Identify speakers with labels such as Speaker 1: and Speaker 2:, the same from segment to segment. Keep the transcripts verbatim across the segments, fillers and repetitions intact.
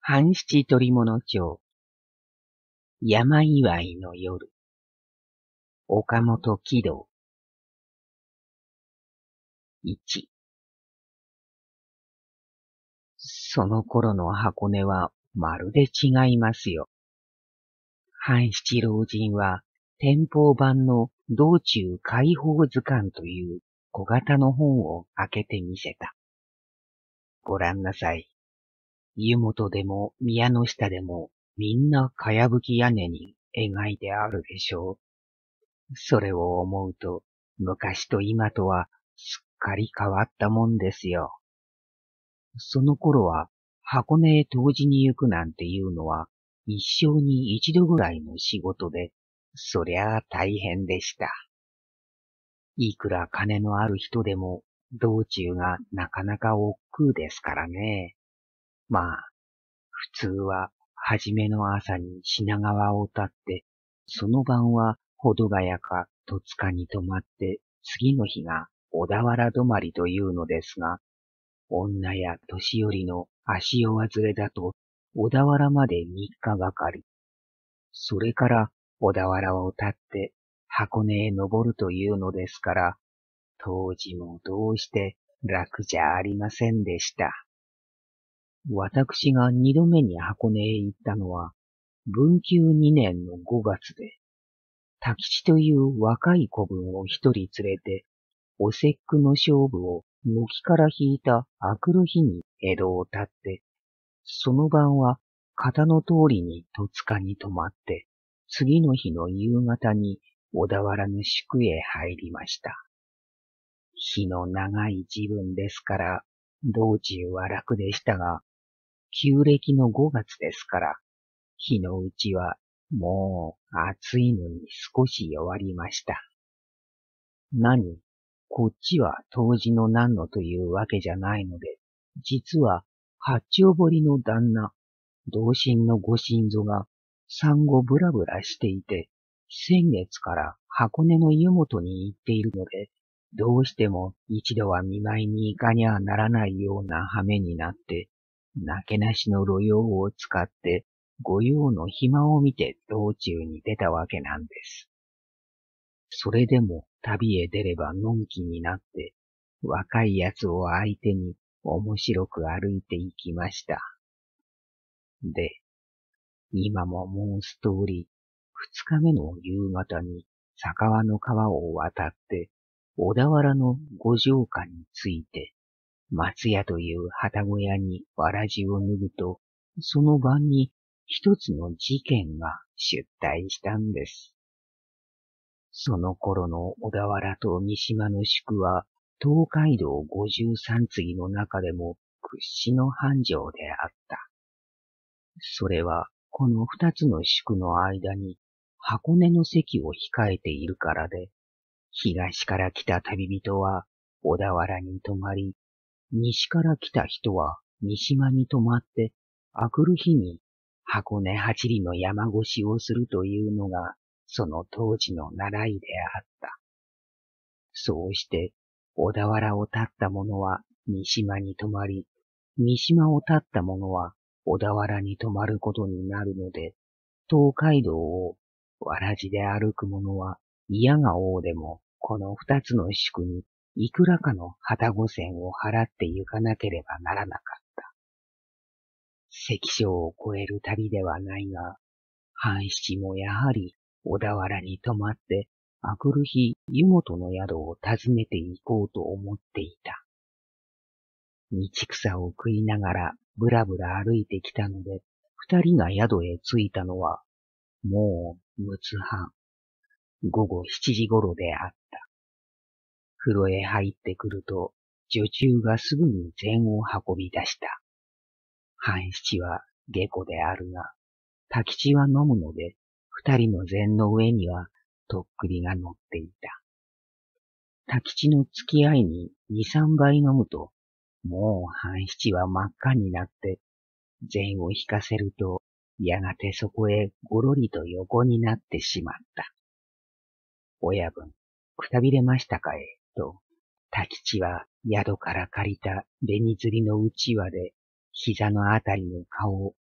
Speaker 1: 半七捕物帳、山祝いの夜、岡本喜道。いち。その頃の箱根はまるで違いますよ。半七老人は天保版の道中解放図鑑という小型の本を開けてみせた。ごらんなさい。湯本でも宮の下でもみんなかやぶき屋根に描いてあるでしょう。それを思うと昔と今とはすっかり変わったもんですよ。その頃は箱根へ湯治に行くなんていうのは一生に一度ぐらいの仕事で、そりゃあ大変でした。いくら金のある人でも道中がなかなか億劫ですからね。まあ、普通は初めの朝に品川を立って、その晩は保土ヶ谷か戸塚に泊まって、次の日が小田原泊まりというのですが、女や年寄りの足を忘れだと小田原まで三日がかり。それから小田原を立って箱根へ登るというのですから、当時もどうして楽じゃありませんでした。私が二度目に箱根へ行ったのは、文久二年の五月で、太吉という若い子分を一人連れて、お節句の勝負を軒から引いた明くる日に江戸を立って、その晩は型の通りに戸塚に泊まって、次の日の夕方に小田原の宿へ入りました。日の長い時分ですから、道中は楽でしたが、旧暦の五月ですから、日のうちはもう暑いのに少し弱りました。何、こっちは当時の何のというわけじゃないので、実は八丁堀の旦那、同心のご親祖が産後ブラブラしていて、先月から箱根の湯本に行っているので、どうしても一度は見舞いに行かにゃならないような羽目になって、なけなしの路用を使って御用の暇を見て道中に出たわけなんです。それでも旅へ出ればのんきになって、若いやつを相手に面白く歩いて行きました。で、今も申す通り、二日目の夕方に佐川の川を渡って、小田原の五条下に着いて、松屋という旗小屋にわらじを脱ぐと、その晩に一つの事件が出題したんです。その頃の小田原と三島の宿は、東海道五十三次の中でも屈指の繁盛であった。それは、この二つの宿の間に箱根の関を控えているからで、東から来た旅人は小田原に泊まり、西から来た人は三島に泊まって、明くる日に箱根八里の山越しをするというのが、その当時の習いであった。そうして、小田原を立った者は三島に泊まり、三島を立った者は小田原に泊まることになるので、東海道をわらじで歩く者は嫌がおうでも、この二つの宿にいくらかの旗御船を払って行かなければならなかった。関所を越える旅ではないが、半七もやはり小田原に泊まって、明くる日湯本の宿を訪ねて行こうと思っていた。道草を食いながらぶらぶら歩いてきたので、二人が宿へ着いたのは、もう六つ半、午後七時頃であった。風呂へ入ってくると、女中がすぐに膳を運び出した。半七は下戸であるが、太吉は飲むので、二人の膳の上にはとっくりが乗っていた。太吉の付き合いに二三杯飲むと、もう半七は真っ赤になって、膳を引かせると、やがてそこへごろりと横になってしまった。親分、くたびれましたかえ、と、太吉は宿から借りた紅釣りのうちわで、膝のあたりの顔を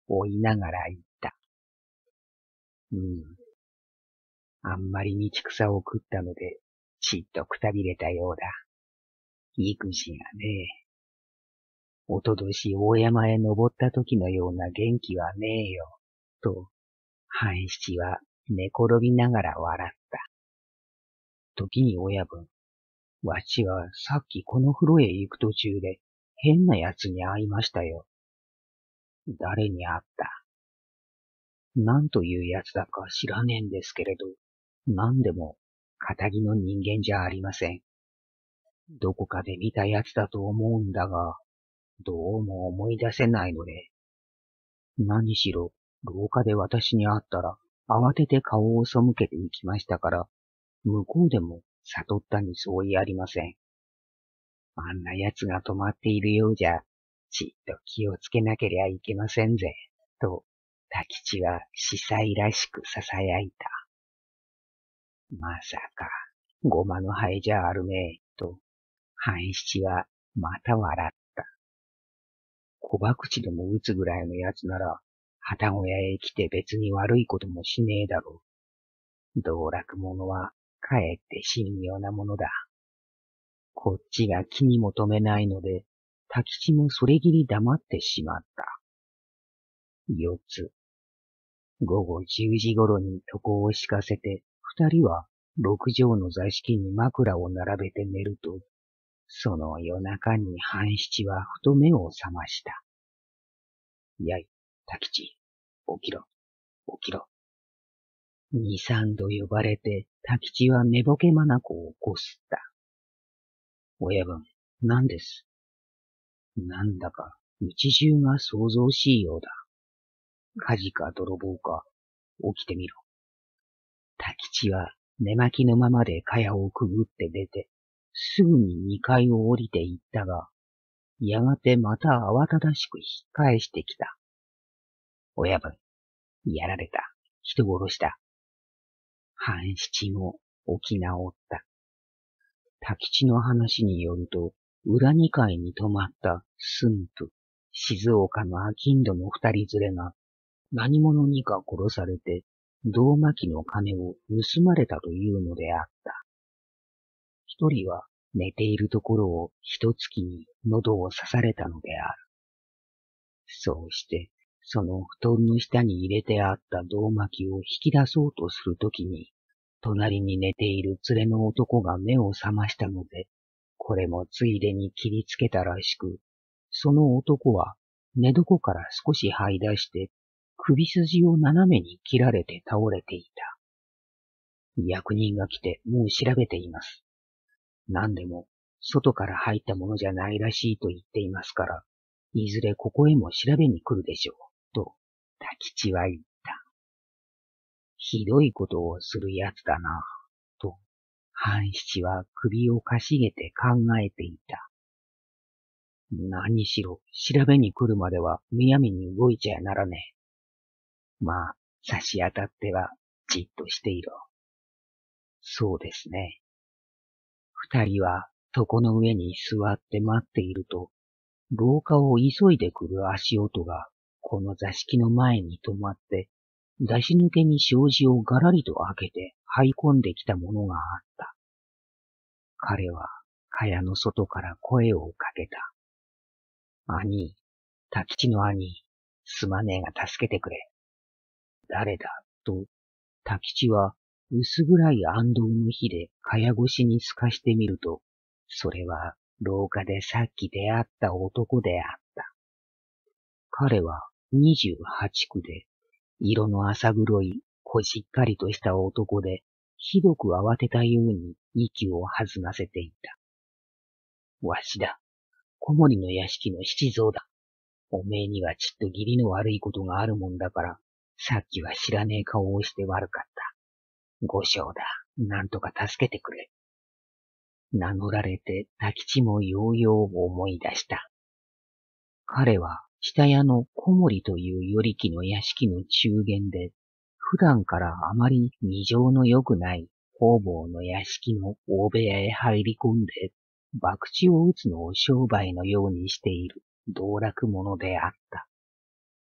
Speaker 1: 追いながら言った。うん。あんまり道草を食ったので、ちっとくたびれたようだ。育児がねえ。おととし大山へ登った時のような元気はねえよ。と、半七は寝転びながら笑った。時に親分、わしはさっきこの風呂へ行く途中で変な奴に会いましたよ。誰に会った？なんという奴だか知らねえんですけれど、なんでも、仇の人間じゃありません。どこかで見た奴だと思うんだが、どうも思い出せないので。何しろ、廊下で私に会ったら、慌てて顔を背けて行きましたから、向こうでも悟ったに相違ありません。あんな奴が止まっているようじゃ、ちっと気をつけなけりゃいけませんぜ、と、太吉は司祭らしく囁いた。まさか、ごまの灰じゃあるめえ、と、半七はまた笑った。小博打でも打つぐらいのやつなら、旗小屋へ来て別に悪いこともしねえだろう。道楽者は、かえって神妙なものだ。こっちが気にも留めないので、太吉もそれぎり黙ってしまった。四つ。午後十時ごろに床を敷かせて、二人は六畳の座敷に枕を並べて寝ると、その夜中に半七はふと目を覚ました。やい、太吉、起きろ、起きろ。二三度呼ばれて、太吉は寝ぼけ眼を起こすった。親分、何です。なんだか、家中が騒々しいようだ。火事か泥棒か、起きてみろ。太吉は寝巻きのままで蚊帳をくぐって出て、すぐに二階を降りて行ったが、やがてまた慌ただしく引っ返してきた。親分、やられた。人殺しだ。半七も起き直った。太吉の話によると、裏二階に泊まった駿府、静岡の商人の二人連れが、何者にか殺されて、胴巻きの金を盗まれたというのであった。一人は寝ているところを一突きに喉を刺されたのである。そうして、その布団の下に入れてあった胴巻きを引き出そうとするときに、隣に寝ている連れの男が目を覚ましたので、これもついでに切りつけたらしく、その男は寝床から少し這い出して、首筋を斜めに切られて倒れていた。役人が来てもう調べています。何でも外から入ったものじゃないらしいと言っていますから、いずれここへも調べに来るでしょう、と太吉は言った。ひどいことをするやつだな、と半七は首をかしげて考えていた。何しろ調べに来るまではむやみに動いちゃならねえ。まあ、差し当たってはじっとしていろ。そうですね。二人は床の上に座って待っていると、廊下を急いで来る足音がこの座敷の前に止まって、出し抜けに障子をガラリと開けて這い込んできたものがあった。彼は蚊帳の外から声をかけた。兄、太吉の兄、すまねえが助けてくれ。誰だと、太吉は薄暗い暗道の火で蚊帳越しに透かしてみると、それは廊下でさっき出会った男であった。彼は二十八九で、色の浅黒い、こしっかりとした男で、ひどく慌てたように息を弾ませていた。わしだ。小森の屋敷の七蔵だ。おめえにはちっと義理の悪いことがあるもんだから、さっきは知らねえ顔をして悪かった。五章だ。なんとか助けてくれ。名乗られて太吉もようよう思い出した。彼は下屋の小森という与力の屋敷の中間で、普段からあまり二情の良くない方々の屋敷の大部屋へ入り込んで、博打を打つのを商売のようにしている道楽者であった。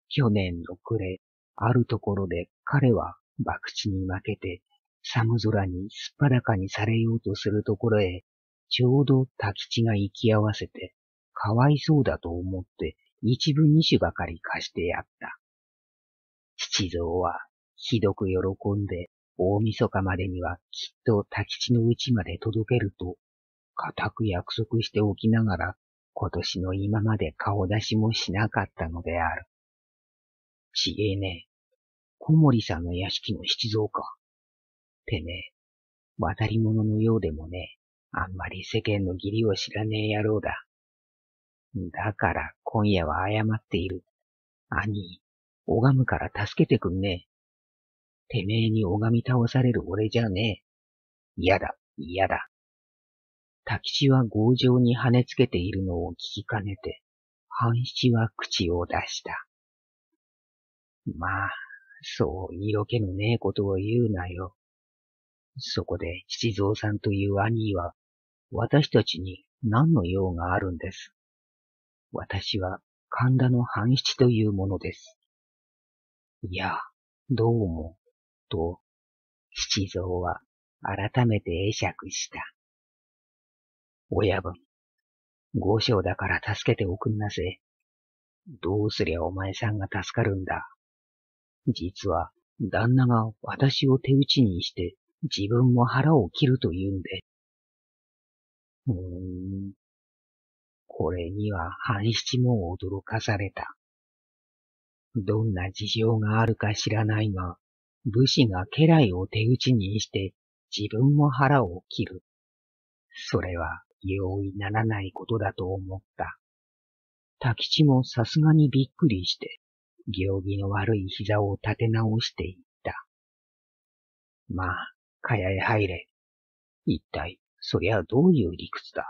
Speaker 1: 去年の暮れ、あるところで彼は博打に負けて、寒空にすっぱだかにされようとするところへ、ちょうど太吉が行き合わせて、かわいそうだと思って、一分二種ばかり貸してやった。七蔵は、ひどく喜んで、大晦日までにはきっと太吉の家まで届けると、固く約束しておきながら、今年の今まで顔出しもしなかったのである。ちげえねえ、小森さんの屋敷の七蔵か。てめえ、渡り物のようでもね、あんまり世間の義理を知らねえ野郎だ。だから今夜は謝っている。兄、拝むから助けてくんねえ。てめえに拝み倒される俺じゃねえ。嫌だ、嫌だ。太吉は強情に跳ねつけているのを聞きかねて、半七は口を出した。まあ、そう色気のねえことを言うなよ。そこで七蔵さんという兄は、私たちに何の用があるんです。私は神田の半七というものです。いや、どうも、と、七蔵は改めて会釈した。親分、豪商だから助けておくんなせ。どうすりゃお前さんが助かるんだ。実は、旦那が私を手打ちにして、自分も腹を切ると言うんで。うーん。これには半七も驚かされた。どんな事情があるか知らないが、武士が家来を手打ちにして自分も腹を切る。それは容易ならないことだと思った。太吉もさすがにびっくりして、行儀の悪い膝を立て直していった。まあ、かやへ入れ。一体、そりゃどういう理屈だ。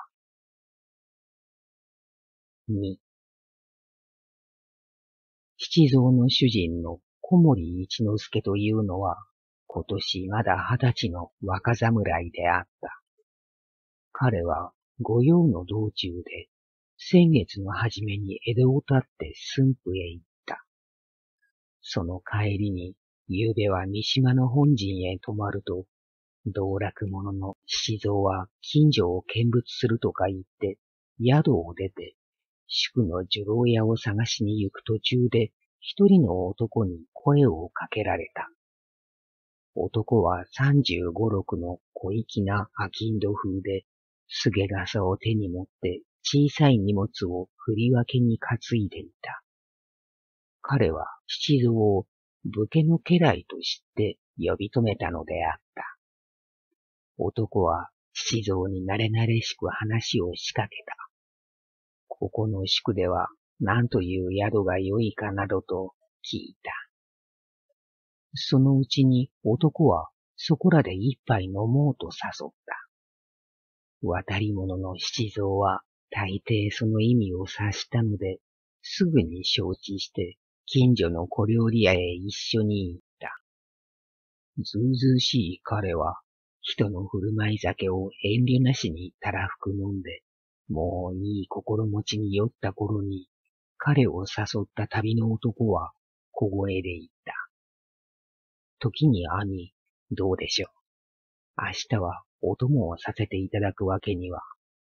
Speaker 1: に、七蔵の主人の小森一之助というのは、今年まだ二十歳の若侍であった。彼は御用の道中で、先月の初めに江戸を立って駿府へ行った。その帰りに、夕べは三島の本陣へ泊まると、道楽者の七蔵は近所を見物するとか言って、宿を出て、宿の女郎屋を探しに行く途中で、一人の男に声をかけられた。男は三十五六の小粋な商人風で、すげ傘を手に持って小さい荷物を振り分けに担いでいた。彼は七蔵を武家の家来として呼び止めたのであった。男は七蔵に慣れ慣れしく話を仕掛けた。ここの宿では何という宿が良いかなどと聞いた。そのうちに男はそこらで一杯飲もうと誘った。渡り者の七蔵は大抵その意味を察したので、すぐに承知して近所の小料理屋へ一緒に行った。ずうずうしい彼は人の振る舞い酒を遠慮なしにたらふく飲んで、もういい心持ちに酔った頃に、彼を誘った旅の男は小声で言った。時に兄、どうでしょう。明日はお供をさせていただくわけには。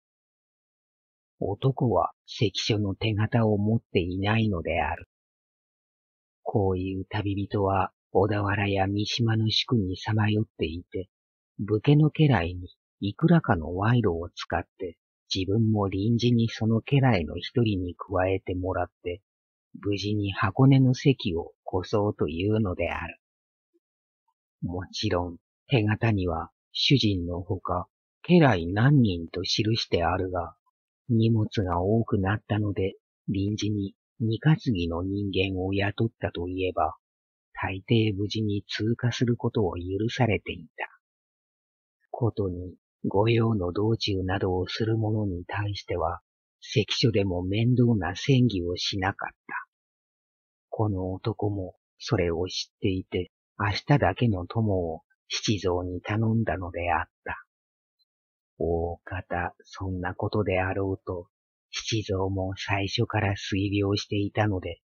Speaker 1: 男は関所の手形を持っていないのである。こういう旅人は小田原や三島の宿にさまよっていて、武家の家来にいくらかの賄賂を使って自分も臨時にその家来の一人に加えてもらって、無事に箱根の席を越そうというのである。もちろん手形には主人のほか家来何人と記してあるが、荷物が多くなったので臨時に二担ぎの人間を雇ったといえば、大抵無事に通過することを許されていた。ことに、御用の道中などをする者に対しては、関所でも面倒な詮議をしなかった。この男もそれを知っていて、明日だけの友を七蔵に頼んだのであった。大方そんなことであろうと、七蔵も最初から推量していたので、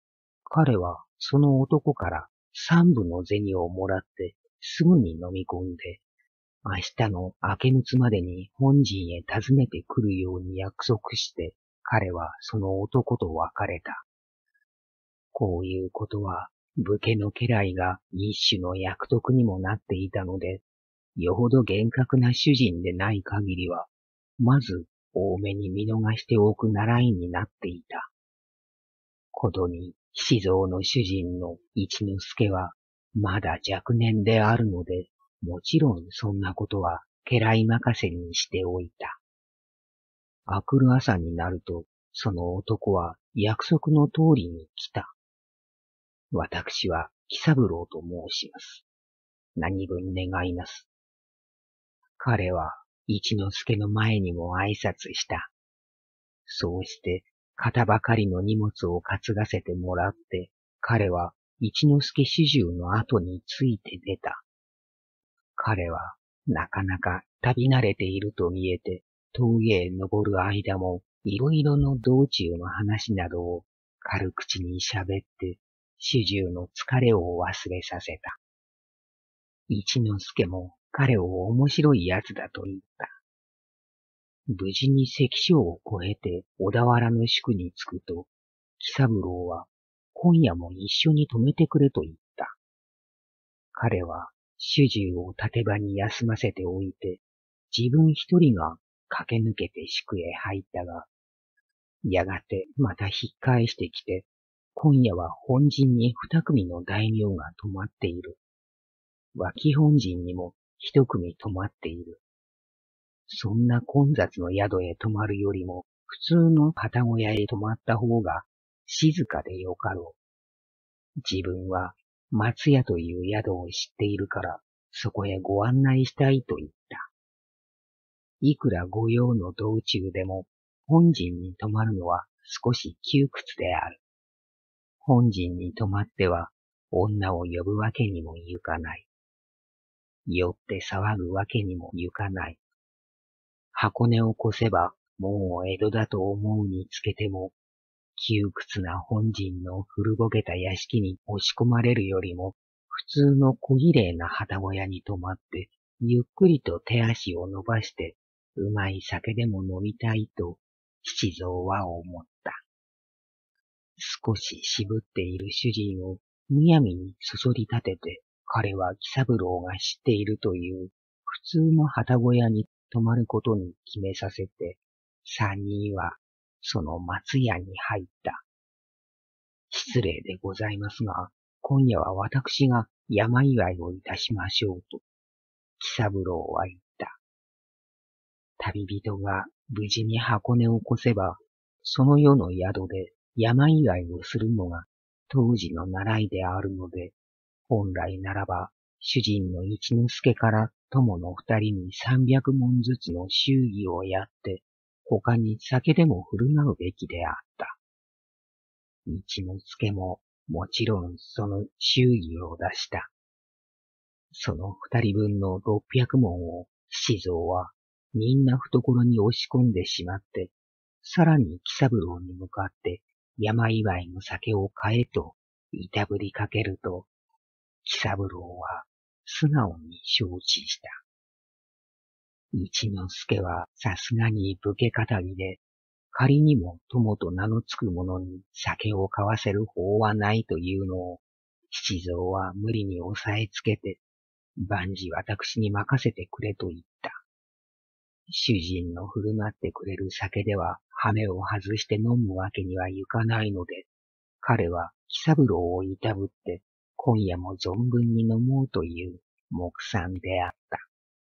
Speaker 1: 彼はその男から三分の銭をもらってすぐに飲み込んで、明日の明けむつまでに本陣へ訪ねてくるように約束して、彼はその男と別れた。こういうことは、武家の家来が一種の役得にもなっていたので、よほど厳格な主人でない限りは、まず多めに見逃しておく習いになっていた。ことに、七蔵の主人の一之輔は、まだ若年であるので、もちろんそんなことは家来任せにしておいた。明くる朝になると、その男は約束の通りに来た。私は喜三郎と申します。何分願います。彼は一之輔の前にも挨拶した。そうして肩ばかりの荷物を担がせてもらって、彼は一之輔主従の後について出た。彼はなかなか旅慣れていると見えて、峠へ登る間もいろいろの道中の話などを軽口に喋って、主従の疲れを忘れさせた。一之輔も彼を面白いやつだと言った。無事に関所を越えて小田原の宿に着くと、喜三郎は今夜も一緒に泊めてくれと言った。彼は主従を立場に休ませておいて、自分一人が駆け抜けて宿へ入ったが、やがてまた引っ返してきて、今夜は本陣に二組の大名が泊まっている。脇本陣にも一組泊まっている。そんな混雑の宿へ泊まるよりも、普通の旗小屋へ泊まった方が静かでよかろう。自分は松屋という宿を知っているから、そこへご案内したいと言った。いくら御用の道中でも、本陣に泊まるのは少し窮屈である。本陣に泊まっては、女を呼ぶわけにもゆかない。酔って騒ぐわけにもゆかない。箱根を越せば、もう江戸だと思うにつけても、窮屈な本陣の古ぼけた屋敷に押し込まれるよりも、普通の小綺麗な旗小屋に泊まって、ゆっくりと手足を伸ばして、うまい酒でも飲みたいと、七蔵は思った。少し渋っている主人をむやみにそそり立てて、彼は喜三郎が知っているという普通の旗小屋に泊まることに決めさせて、三人はその松屋に入った。失礼でございますが、今夜は私が山祝いをいたしましょうと、喜三郎は言った。旅人が無事に箱根を越せば、その夜の宿で山祝いをするのが当時の習いであるので、本来ならば主人の一之輔から友の二人に三百文ずつの祝儀をやって、他に酒でも振る舞うべきであった。一之輔ももちろんその祝儀を出した。その二人分の六百文を七蔵はみんな懐に押し込んでしまって、さらに喜三郎に向かって山祝いの酒を買えといたぶりかけると、喜三郎は素直に承知した。一之輔はさすがに武家堅気で、仮にも友と名のつく者に酒を買わせる法はないというのを、七蔵は無理に押さえつけて、万事私に任せてくれと言った。主人の振る舞ってくれる酒では、羽目を外して飲むわけにはいかないので、彼は喜三郎をいたぶって、今夜も存分に飲もうという目算であった。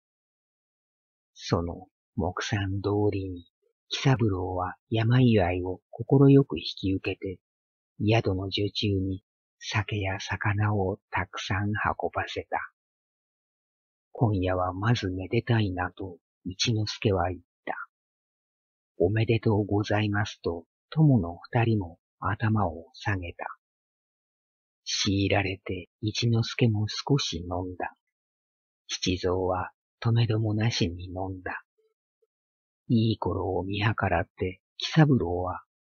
Speaker 1: その目算通りに、喜三郎は山祝いを心よく引き受けて、宿の女中に酒や魚をたくさん運ばせた。今夜はまずめでたいなと一之輔は言った。おめでとうございますと友の二人も頭を下げた。強いられて一之輔も少し飲んだ。七蔵は止めどもなしに飲んだ。いい頃を見計らって喜三郎は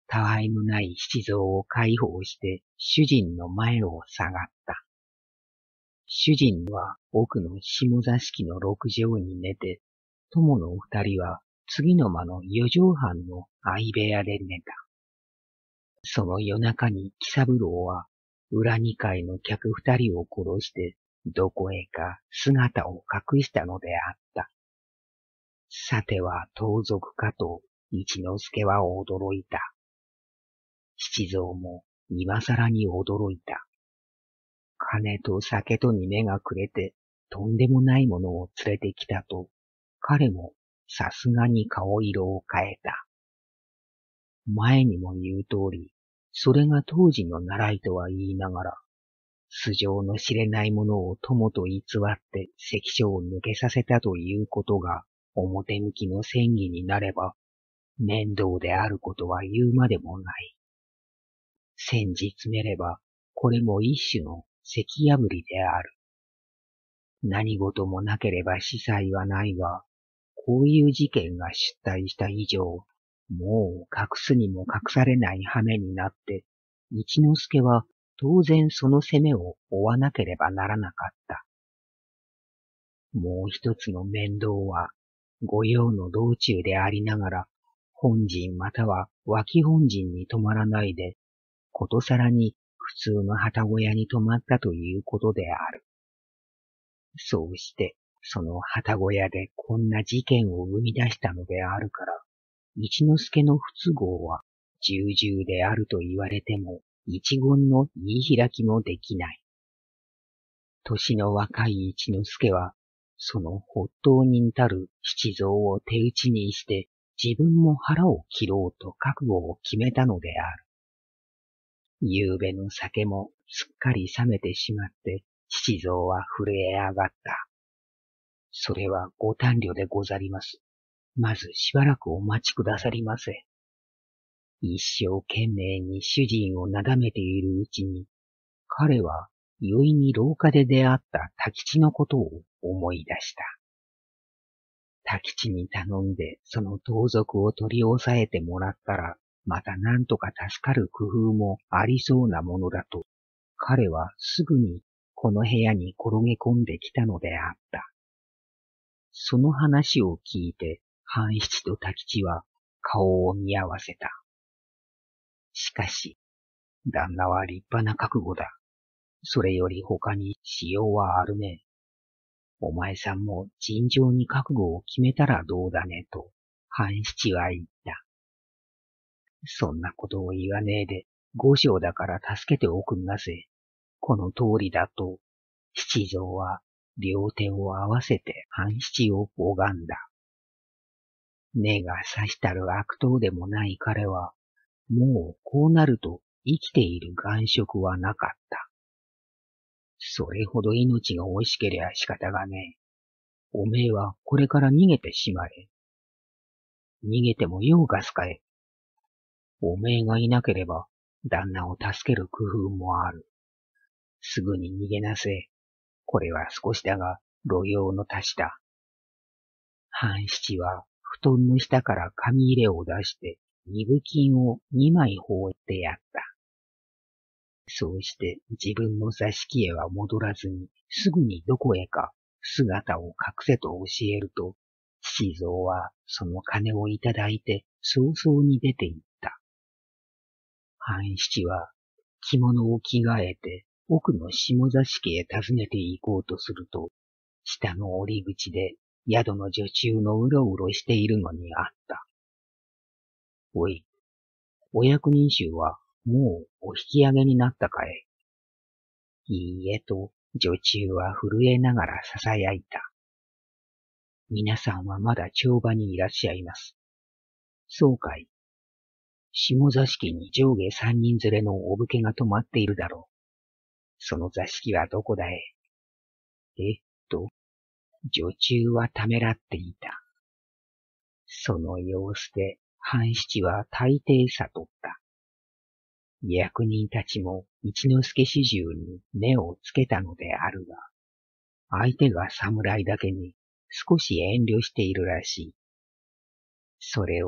Speaker 1: たわいもない七蔵を解放して主人の前を下がった。主人は奥の下座敷の六畳に寝て、友の二人は次の間の四畳半の相部屋で寝た。その夜中に喜三郎は裏二階の客二人を殺してどこへか姿を隠したのであった。さては盗賊かと一之輔は驚いた。七蔵も今更に驚いた。金と酒とに目がくれてとんでもないものを連れてきたと、彼もさすがに顔色を変えた。前にも言う通り、それが当時の習いとは言いながら、素性の知れないものを友と偽って関所を抜けさせたということが表向きの戦議になれば、面倒であることは言うまでもない。先日めれば、これも一種の関破りである。何事もなければ司祭はないが、こういう事件が出題した以上、もう隠すにも隠されない羽目になって、一之輔は当然その責めを負わなければならなかった。もう一つの面倒は、御用の道中でありながら、本陣または脇本陣に泊まらないで、ことさらに普通の旗小屋に泊まったということである。そうして、その旗小屋でこんな事件を生み出したのであるから、一之輔の不都合は重々であると言われても一言の言い開きもできない。年の若い一之輔は、その発当人たる七蔵を手打ちにして自分も腹を切ろうと覚悟を決めたのである。夕べの酒もすっかり冷めてしまって、七蔵は震え上がった。それはご短慮でござります。まずしばらくお待ちくださりませ。一生懸命に主人をなだめているうちに、彼は宵に廊下で出会った太吉のことを思い出した。太吉に頼んでその盗賊を取り押さえてもらったら、また何とか助かる工夫もありそうなものだと、彼はすぐにこの部屋に転げ込んできたのであった。その話を聞いて、半七と太吉は顔を見合わせた。しかし、旦那は立派な覚悟だ。それより他にしようはあるね。お前さんも尋常に覚悟を決めたらどうだねと、半七は言った。そんなことを言わねえで、五章だから助けておくんなせ。この通りだと、七蔵は両手を合わせて半七を拝んだ。根が差したる悪党でもない彼は、もうこうなると生きている眼色はなかった。それほど命が惜しけりゃ仕方がねえ。おめえはこれから逃げてしまえ。逃げても用がすかえ。おめえがいなければ旦那を助ける工夫もある。すぐに逃げなせ。これは少しだが路用の足しだ。半七は布団の下から紙入れを出して二分金を二枚放ってやった。そうして自分の座敷へは戻らずにすぐにどこへか姿を隠せと教えると、七蔵はその金をいただいて早々に出て行った。半七は着物を着替えて奥の下座敷へ訪ねて行こうとすると、下の折り口で宿の女中のうろうろしているのにあった。おい、お役人衆はもうお引き上げになったかい？いいえと、女中は震えながら囁いた。皆さんはまだ帳場にいらっしゃいます。そうかい。下座敷に上下三人連れのお武家が泊まっているだろう。その座敷はどこだい？えっと、女中はためらっていた。その様子で半七は大抵悟った。役人たちも一之輔主従に目をつけたのであるが、相手が侍だけに少し遠慮しているらしい。それを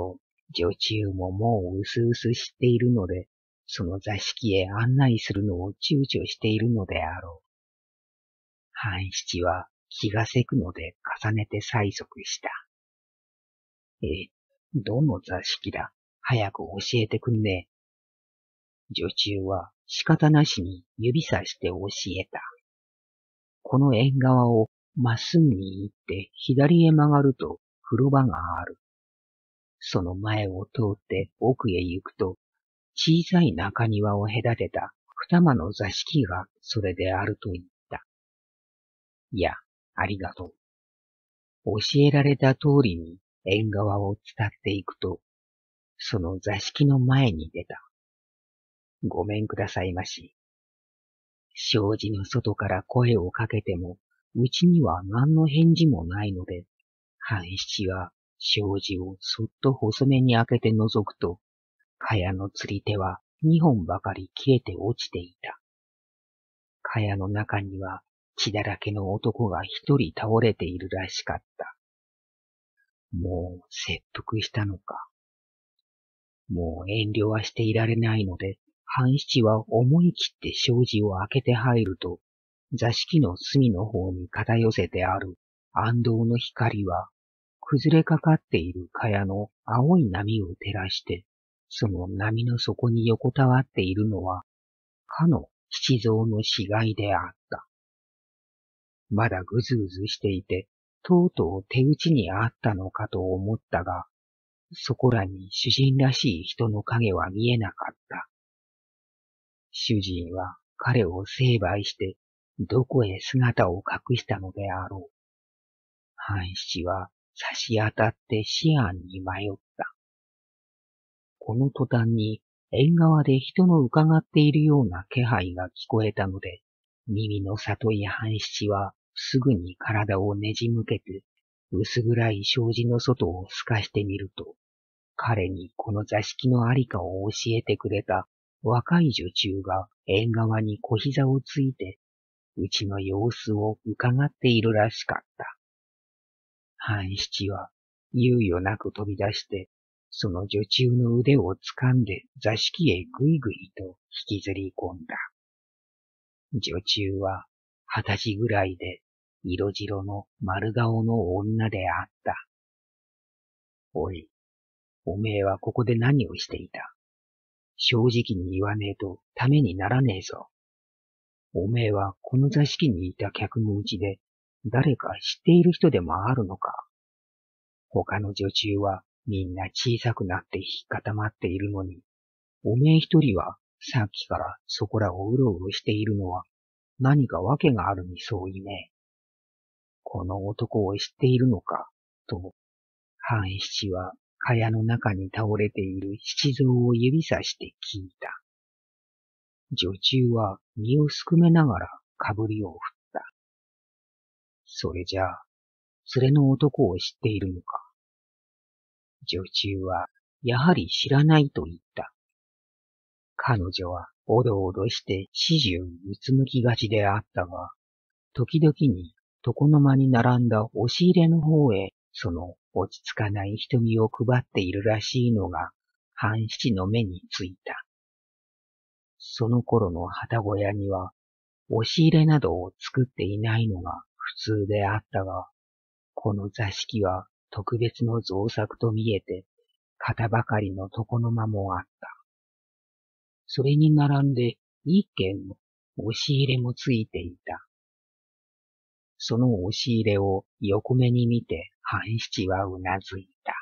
Speaker 1: 女中ももううすうす知っているので、その座敷へ案内するのを躊躇しているのであろう。半七は気がせくので重ねて催促した。え、どの座敷だ？早く教えてくんねえ。女中は仕方なしに指さして教えた。この縁側をまっすぐに行って左へ曲がると風呂場がある。その前を通って奥へ行くと小さい中庭を隔てた二間の座敷がそれであると言った。いや、ありがとう。教えられた通りに縁側を伝っていくと、その座敷の前に出た。ごめんくださいまし。障子の外から声をかけても、うちには何の返事もないので、半七は障子をそっと細めに開けて覗くと、茅の釣り手は二本ばかり切れて落ちていた。茅の中には血だらけの男が一人倒れているらしかった。もう切腹したのか。もう遠慮はしていられないので、半七は思い切って障子を開けて入ると、座敷の隅の方に偏せてある暗道の光は、崩れかかっている茅の青い波を照らして、その波の底に横たわっているのは、かの七蔵の死骸であった。まだぐずぐずしていて、とうとう手打ちにあったのかと思ったが、そこらに主人らしい人の影は見えなかった。主人は彼を成敗して、どこへ姿を隠したのであろう。半七は差し当たって思案に迷った。この途端に縁側で人の伺っているような気配が聞こえたので、耳の里い半七はすぐに体をねじ向けて、薄暗い障子の外を透かしてみると、彼にこの座敷のありかを教えてくれた若い女中が縁側に小膝をついて、うちの様子を伺っているらしかった。半七は猶予なく飛び出して、その女中の腕を掴んで座敷へぐいぐいと引きずり込んだ。女中は二十歳ぐらいで色白の丸顔の女であった。おい、おめえはここで何をしていた？正直に言わねえとためにならねえぞ。おめえはこの座敷にいた客のうちで誰か知っている人でもあるのか？他の女中はみんな小さくなって引き固まっているのに、おめえ一人はさっきからそこらをうろうろしているのは何か訳があるにそういねえ。この男を知っているのか？と、半七は茅の中に倒れている七蔵を指さして聞いた。女中は身をすくめながらかぶりを振った。それじゃあ、連れの男を知っているのか？女中はやはり知らないと言った。彼女はおどおどして始終うつむきがちであったが、時々に床の間に並んだ押し入れの方へその落ち着かない瞳を配っているらしいのが半七の目についた。その頃の旗小屋には押し入れなどを作っていないのが普通であったが、この座敷は特別の造作と見えて、型ばかりの床の間もあった。それに並んで一軒の押し入れもついていた。その押し入れを横目に見て半七はうなずいた。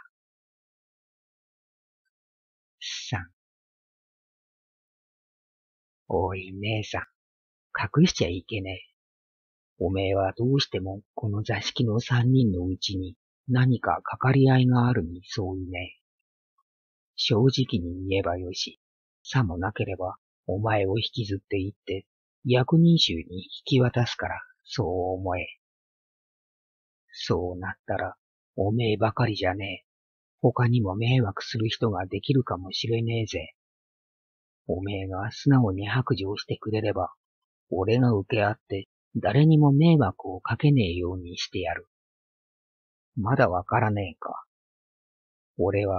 Speaker 1: さん。おい姉さん、隠しちゃいけねえ。おめえはどうしてもこの座敷の三人のうちに何かかかり合いがあるにそういねえ。正直に言えばよし、さもなければお前を引きずって行って役人衆に引き渡すからそう思え。そうなったらおめえばかりじゃねえ。他にも迷惑する人ができるかもしれねえぜ。おめえが素直に白状してくれれば、俺が受け合って誰にも迷惑をかけねえようにしてやる。まだわからねえか。俺は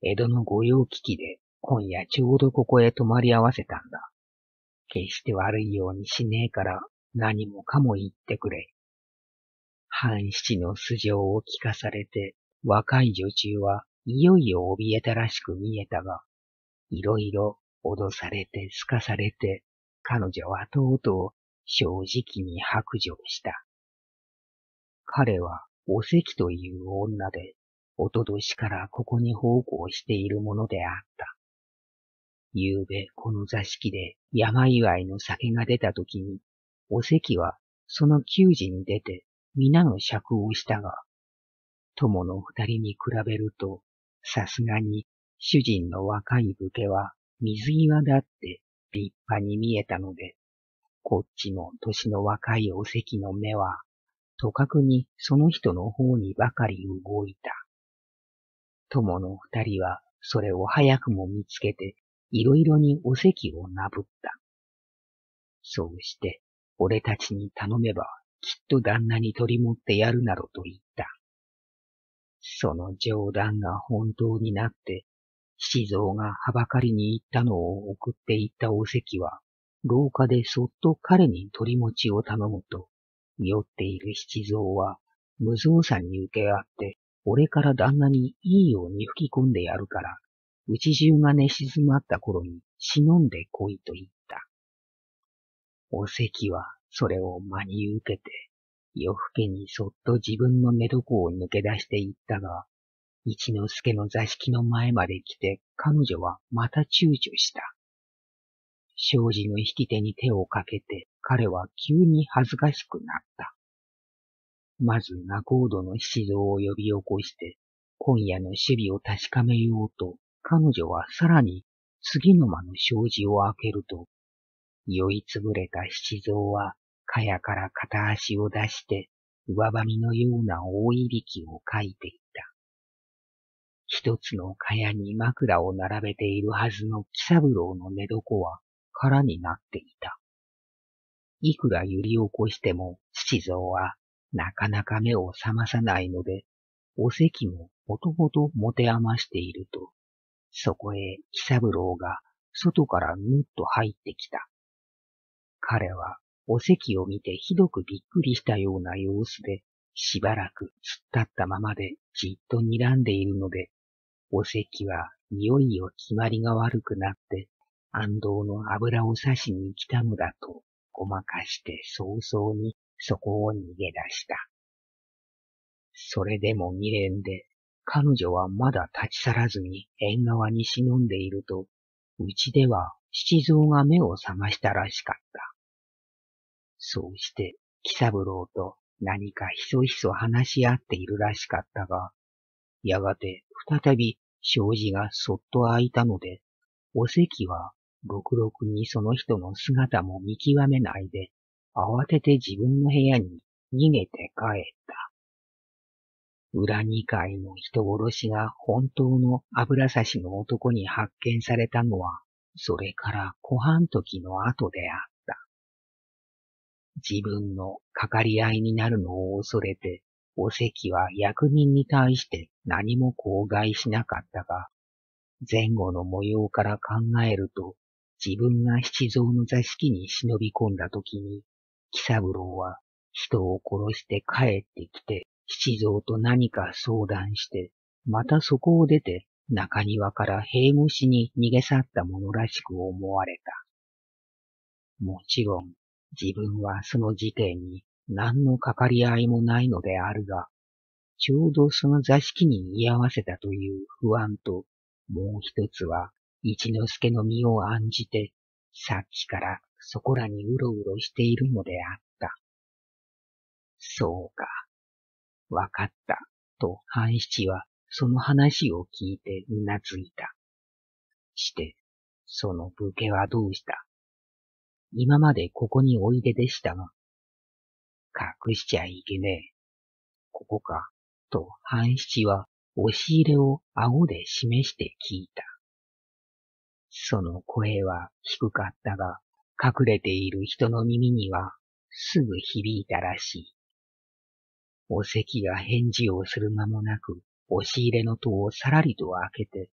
Speaker 1: 江戸の御用聞きで今夜ちょうどここへ泊まり合わせたんだ。決して悪いようにしねえから何もかも言ってくれ。半七の素性を聞かされて若い女中はいよいよ怯えたらしく見えたが、いろいろ脅されてすかされて彼女はとうとう正直に白状した。彼はお関という女で、おととしからここに奉公しているものであった。ゆうべこの座敷で山祝いの酒が出たときに、お関はその給仕に出て皆の酌をしたが、友の二人に比べると、さすがに主人の若い武家は水際だって立派に見えたので、こっちの年の若いお関の目は、とかくにその人の方にばかり動いた。友の二人はそれを早くも見つけて、いろいろにお関をなぶった。そうして、俺たちに頼めば、きっと旦那に取り持ってやるなどと言った。その冗談が本当になって、七蔵がはばかりに行ったのを送って行ったお関は、廊下でそっと彼に取り持ちを頼むと、酔っている七蔵は無造作に受け合って、俺から旦那にいいように吹き込んでやるから、うち中が寝静まった頃に忍んで来いと言った。お関はそれを真に受けて、夜更けにそっと自分の寝床を抜け出して行ったが、一之助の座敷の前まで来て彼女はまた躊躇した。障子の引き手に手をかけて彼は急に恥ずかしくなった。まず仲人の七蔵を呼び起こして、今夜の守備を確かめようと、彼女はさらに次の間の障子を開けると、酔いつぶれた七蔵は、かやから片足を出して、上ばみのような大いびきをかいていた。一つのかやに枕を並べているはずの喜三郎の寝床は空になっていた。いくら揺り起こしても七蔵はなかなか目を覚まさないので、お関ももともと持て余していると、そこへ喜三郎が外からぬっと入ってきた。彼はお関を見てひどくびっくりしたような様子で、しばらく突っ立ったままでじっと睨んでいるので、お関はいよいよ決まりが悪くなって、安藤の油を差しに来たのだとごまかして早々にそこを逃げ出した。それでも未練で、彼女はまだ立ち去らずに縁側に忍んでいると、うちでは七蔵が目を覚ましたらしかった。そうして、喜三郎と何かひそひそ話し合っているらしかったが、やがて再び障子がそっと開いたので、お関はろくろくにその人の姿も見極めないで、慌てて自分の部屋に逃げて帰った。裏二階の人殺しが本当の油差しの男に発見されたのは、それから小半時の後であった。自分のかかり合いになるのを恐れて、お関は役人に対して何も口外しなかったが、前後の模様から考えると、自分が七蔵の座敷に忍び込んだ時に、喜三郎は人を殺して帰ってきて、七蔵と何か相談して、またそこを出て中庭から塀越しに逃げ去ったものらしく思われた。もちろん、自分はその事件に何のかかり合いもないのであるが、ちょうどその座敷に居合わせたという不安と、もう一つは一之助の身を案じて、さっきからそこらにうろうろしているのであった。そうか、わかった、と半七はその話を聞いてうなずいた。して、その武家はどうした？今までここにおいででしたが、隠しちゃいけねえ。ここか、と半七は押し入れを顎で示して聞いた。その声は低かったが、隠れている人の耳にはすぐ響いたらしい。お関が返事をする間もなく、押し入れの戸をさらりと開けて、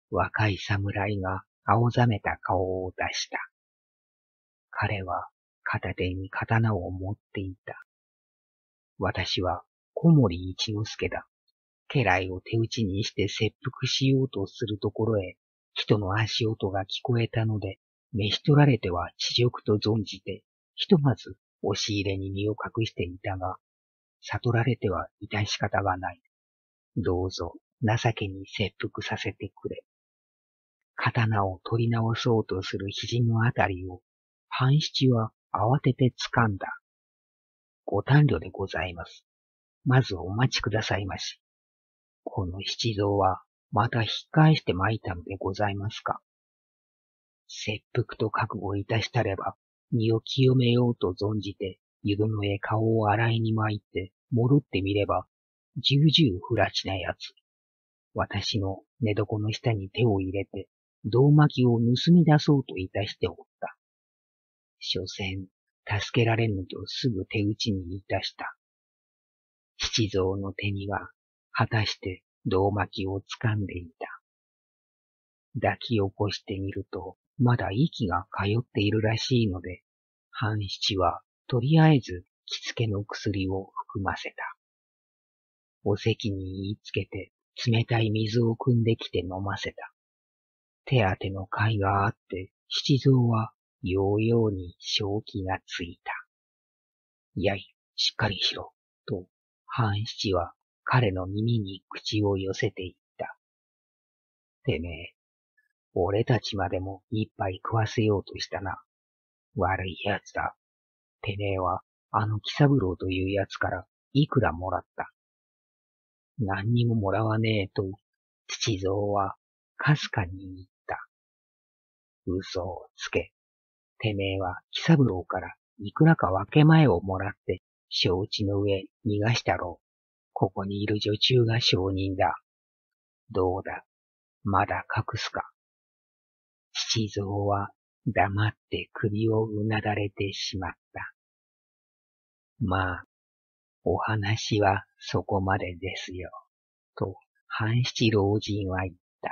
Speaker 1: 若い侍が青ざめた顔を出した。彼は片手に刀を持っていた。私は小森一之助だ。家来を手打ちにして切腹しようとするところへ、人の足音が聞こえたので、召し取られては恥辱と存じて、ひとまず押し入れに身を隠していたが、悟られては致し方がない。どうぞ情けに切腹させてくれ。刀を取り直そうとする肘のあたりを、半七は慌てて掴んだ。ご短慮でございます。まずお待ちくださいまし。この七蔵はまた引っ返して参ったのでございますか。切腹と覚悟いたしたれば、身を清めようと存じて、湯殿へ顔を洗いに参って戻ってみれば、じゅうじゅう不らちなやつ。私の寝床の下に手を入れて、胴巻きを盗み出そうといたしておった。所詮、助けられぬとすぐ手打ちにいたした。七蔵の手には、果たして胴巻きを掴んでいた。抱き起こしてみると、まだ息が通っているらしいので、半七はとりあえず着付けの薬を含ませた。お席に言いつけて冷たい水を汲んできて飲ませた。手当ての甲斐があって、七蔵はようように正気がついた。やい、しっかりしろ、と半七は彼の耳に口を寄せていった。てめえ、俺たちまでも一杯食わせようとしたな。悪いやつだ。てめえはあの喜三郎というやつからいくらもらった。何にももらわねえと、七蔵はかすかに言った。嘘をつけ。てめえは喜三郎からいくらか分け前をもらって承知の上逃がしたろう。ここにいる女中が証人だ。どうだ、まだ隠すか。七蔵は黙って首をうなだれてしまった。まあ、お話はそこまでですよ、と半七老人は言った。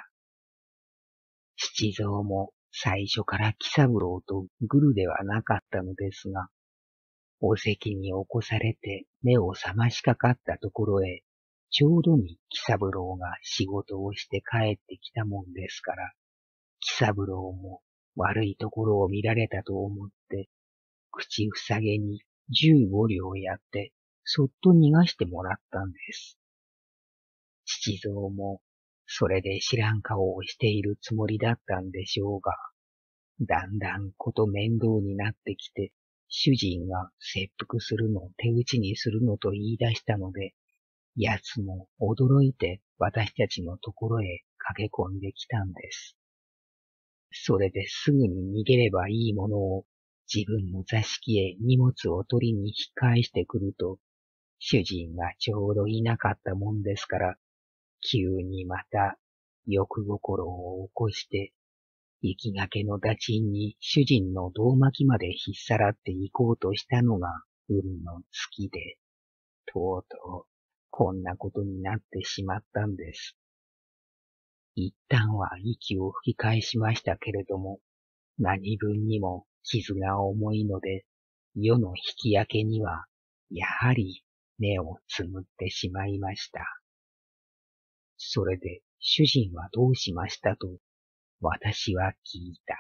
Speaker 1: 七蔵も最初から喜三郎とグルではなかったのですが、お席に起こされて目を覚ましかかったところへ、ちょうどに喜三郎が仕事をして帰ってきたもんですから、喜三郎も悪いところを見られたと思って、口ふさげに十五両やって、そっと逃がしてもらったんです。七蔵も、それで知らん顔をしているつもりだったんでしょうが、だんだんこと面倒になってきて、主人が切腹するのを手打ちにするのと言い出したので、奴も驚いて私たちのところへ駆け込んできたんです。それですぐに逃げればいいものを、自分の座敷へ荷物を取りに引き返してくると、主人がちょうどいなかったもんですから、急にまた欲心を起こして、行きがけの打賃に主人の胴巻きまで引っさらって行こうとしたのが運の尽きで、とうとうこんなことになってしまったんです。一旦は息を吹き返しましたけれども、何分にも傷が重いので、夜の引き焼けには、やはり目をつむってしまいました。それで主人はどうしましたと、私は聞いた。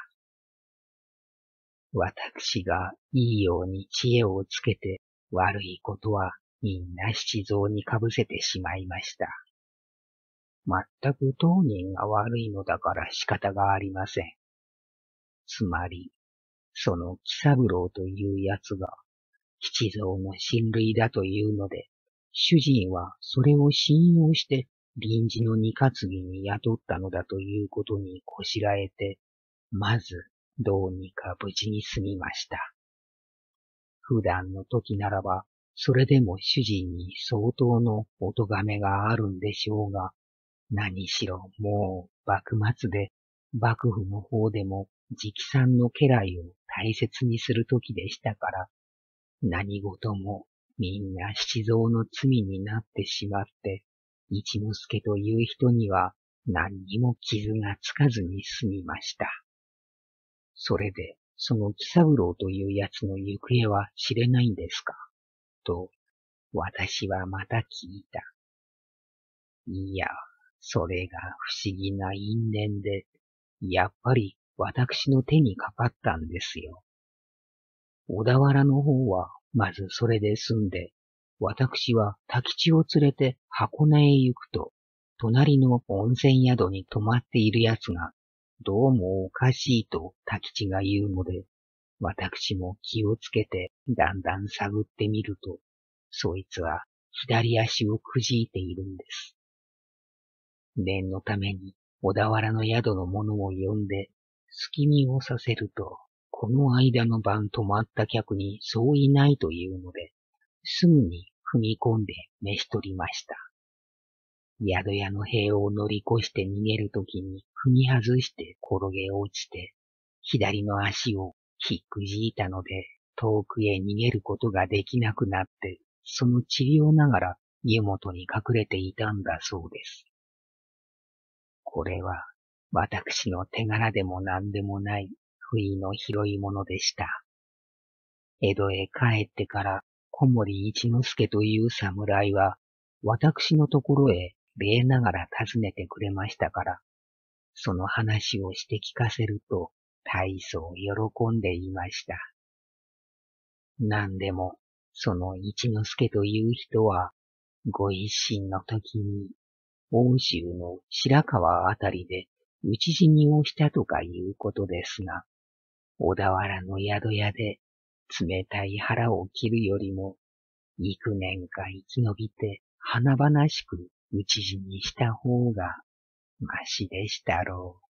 Speaker 1: 私がいいように知恵をつけて、悪いことはみんな七蔵にかぶせてしまいました。まったく当人が悪いのだから仕方がありません。つまり、その喜三郎というやつが、七蔵の親類だというので、主人はそれを信用して臨時の二担ぎに雇ったのだということにこしらえて、まずどうにか無事に済みました。普段の時ならば、それでも主人に相当のお咎めがあるんでしょうが、何しろもう幕末で幕府の方でも直参の家来を大切にする時でしたから、何事もみんな七蔵の罪になってしまって、一之助という人には何にも傷がつかずに済みました。それで、その喜三郎というやつの行方は知れないんですかと、私はまた聞いた。いや、それが不思議な因縁で、やっぱり私の手にかかったんですよ。小田原の方は、まずそれで済んで、私は太吉を連れて箱根へ行くと、隣の温泉宿に泊まっているやつが、どうもおかしいと太吉が言うので、私も気をつけてだんだん探ってみると、そいつは左足をくじいているんです。念のために小田原の宿の者を呼んで、隙見をさせると、この間の晩泊まった客にそういないというので、すぐに踏み込んで召し取りました。宿屋の塀を乗り越して逃げるときに踏み外して転げ落ちて、左の足をひっくじいたので、遠くへ逃げることができなくなって、その治療ながら家元に隠れていたんだそうです。これは私の手柄でも何でもない不意の拾い物でした。江戸へ帰ってから小森一之助という侍は私のところへ礼ながら訪ねてくれましたから、その話をして聞かせると大層喜んでいました。なんでも、その一之助という人は、ご一心の時に、奥州の白川あたりで討ち死にをしたとかいうことですが、小田原の宿屋で冷たい腹を切るよりも、幾年か生き延びて華々しく討ち死にした方がましでしたろう。